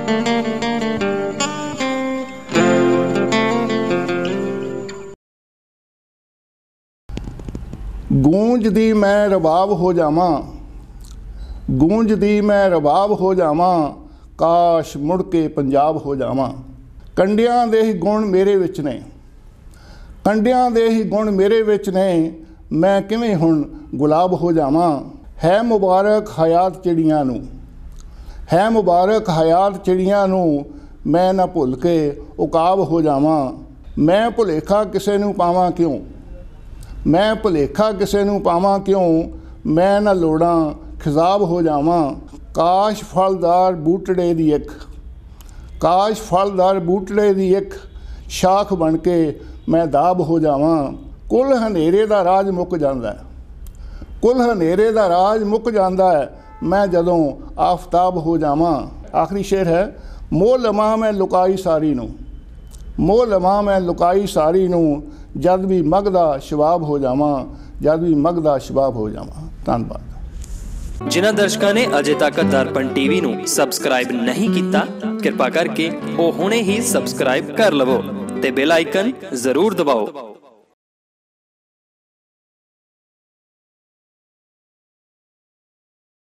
ਗੂੰਜਦੀ ਮੈਂ ਰਬਾਬ ਹੋ ਜਾਵਾਂ, ਗੂੰਜਦੀ ਮੈਂ ਰਬਾਬ ਹੋ ਜਾਵਾਂ, ਕਾਸ਼ ਮੁੜ ਕੇ ਪੰਜਾਬ ਹੋ ਜਾਵਾਂ। ਕੰਡਿਆਂ ਦੇ ਹੀ ਗੁਣ ਮੇਰੇ ਵਿੱਚ ਨੇ, ਕੰਡਿਆਂ ਦੇ ਹੀ ਗੁਣ ਮੇਰੇ ਵਿੱਚ ਨੇ, ਮੈਂ ਕਿਵੇਂ ਹੁਣ ਗੁਲਾਬ ਹੋ ਜਾਵਾਂ। ਹੈ ਮੁਬਾਰਕ ਹਯਾਤ ਚਿੜੀਆਂ ਨੂੰ, ਹੈ ਮੁਬਾਰਕ ਹਯਾਤ ਚਿੜੀਆਂ ਨੂੰ, ਮੈਂ ਨਾ ਭੁੱਲ ਕੇ ਉਕਾਬ ਹੋ ਜਾਵਾਂ। ਮੈਂ ਭੁਲੇਖਾ ਕਿਸੇ ਨੂੰ ਪਾਵਾਂ ਕਿਉਂ, मैं भुलेखा किसे नूं पावां क्यों, मैं ना लोड़ां खिजाब हो जावां। काश फलदार बूटड़े दी इक, काश फलदार बूटड़े दी इक शाख बन के मैं दाब हो जावां। कुल हनेरे दा राज मुक जांदा है, कुल हनेरे दा राज मुक जांदा है, मैं जदों आफताब हो जावां। आखिरी शेर है, मोह लवां मैं लुकाई सारी नूं, मोह लवां मैं लुकाई सारी नूं, जद भी मगदा शबाब हो जावां, जद भी मगदा शबाब हो जावां। धन्यवाद। जिन्हां दर्शकों ने अजे तक दर्पण टीवी नूं सबसक्राइब नहीं किया, कृपा करके वो हुणे ही सबसक्राइब कर लवो ते बेल आइकन जरूर दबाओ।